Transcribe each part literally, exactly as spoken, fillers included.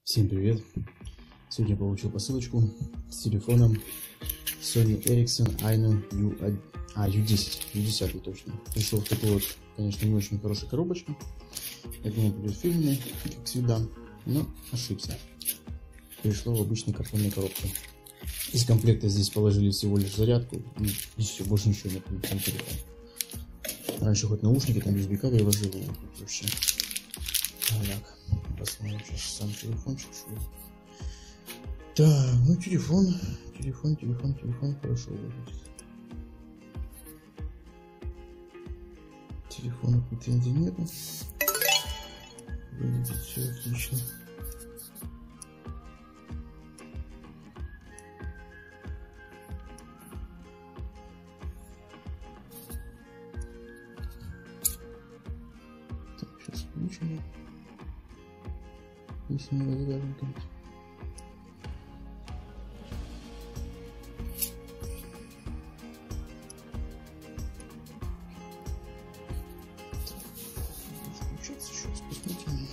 Всем привет! Сегодня я получил посылочку с телефоном Sony Ericsson Ayno ю, а, ю десять, ю десять точно. Пришел в такой вот, конечно, не очень хорошей коробочке. Я думал, будет фирменный, как всегда, но ошибся. Пришло в обычной картонной коробке. Из комплекта здесь положили всего лишь зарядку и все, больше ничего нет. Там телефон. Раньше хоть наушники там ю эс би-кабель возил, вообще. Так, посмотрим сейчас сам телефончик. Так, ну телефон, телефон, телефон, телефон хорошо выглядит. Телефона претензий нету. Выглядит все отлично. Так, сейчас включим. Если не разгадывать. Включаться сейчас, посмотрим.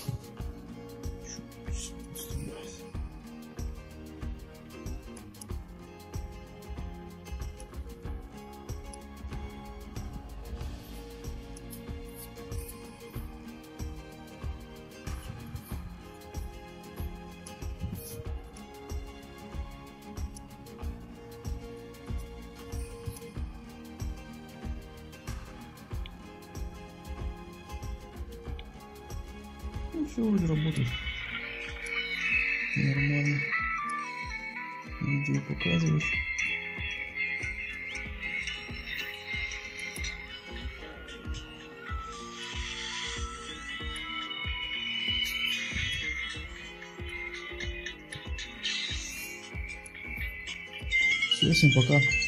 Ну, все вроде работает нормально. Видео показывает. Все, всем пока.